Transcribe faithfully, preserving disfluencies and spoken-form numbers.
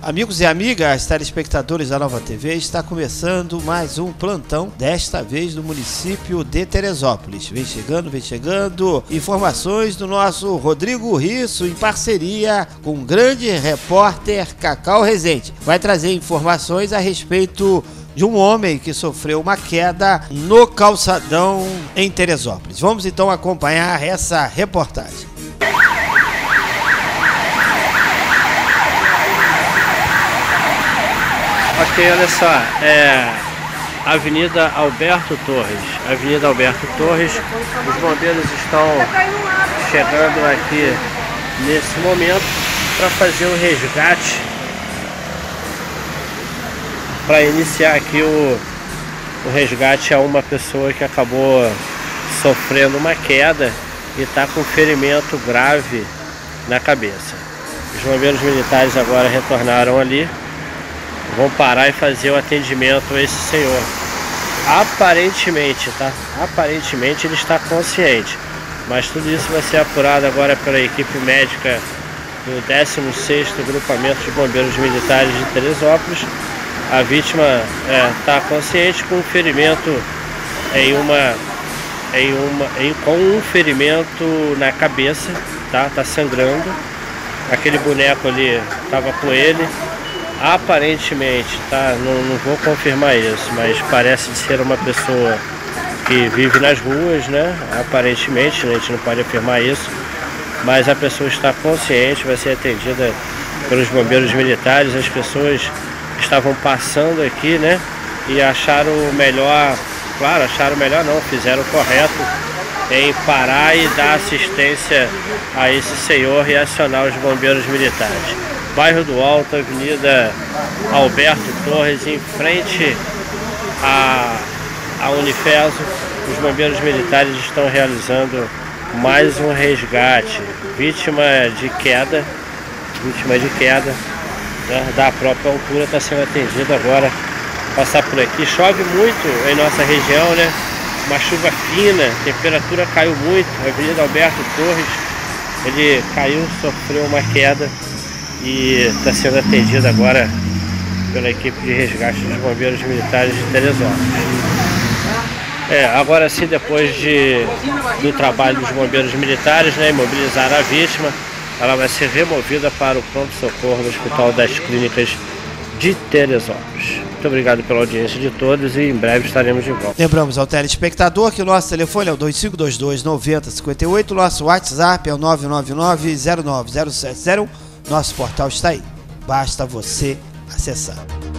Amigos e amigas, telespectadores da Nova T V, está começando mais um plantão, desta vez no município de Teresópolis. Vem chegando, vem chegando, informações do nosso Rodrigo Risso, em parceria com o grande repórter Cacau Rezende. Vai trazer informações a respeito de um homem que sofreu uma queda no calçadão em Teresópolis. Vamos então acompanhar essa reportagem. Ok, olha só, é Avenida Alberto Torres, Avenida Alberto Torres, os bombeiros estão chegando aqui nesse momento para fazer o resgate, para iniciar aqui o, o resgate a uma pessoa que acabou sofrendo uma queda e está com ferimento grave na cabeça. Os bombeiros militares agora retornaram ali, vão parar e fazer o atendimento a esse senhor. Aparentemente, tá? Aparentemente ele está consciente, mas tudo isso vai ser apurado agora pela equipe médica do décimo sexto Grupamento de Bombeiros Militares de Teresópolis. A vítima está é, consciente com um ferimento em uma, em uma, em, com um ferimento na cabeça, tá? Tá sangrando. Aquele boneco ali estava com ele. Aparentemente, tá? Não, não vou confirmar isso, mas parece ser uma pessoa que vive nas ruas, né? Aparentemente, a gente não pode afirmar isso, mas a pessoa está consciente, vai ser atendida pelos bombeiros militares. As pessoas estavam passando aqui, né? E acharam melhor, claro, acharam melhor não, fizeram o correto em parar e dar assistência a esse senhor e acionar os bombeiros militares. Bairro do Alto, Avenida Alberto Torres, em frente à, à Unifeso, os bombeiros militares estão realizando mais um resgate. Vítima de queda, vítima de queda, né, da própria altura, está sendo atendido agora. Passar por aqui, chove muito em nossa região, né? Uma chuva fina, a temperatura caiu muito. Avenida Alberto Torres, ele caiu, sofreu uma queda e está sendo atendido agora pela equipe de resgate dos bombeiros militares de Teresópolis. É, agora sim, depois de, do trabalho dos bombeiros militares, né, imobilizar a vítima, ela vai ser removida para o pronto-socorro do Hospital das Clínicas de Teresópolis. Muito obrigado pela audiência de todos e em breve estaremos de volta. Lembramos ao telespectador que o nosso telefone é o dois cinco dois dois, nove zero cinco oito, nosso WhatsApp é o nove nove nove, zero nove zero sete zero um. Nosso portal está aí, basta você acessar.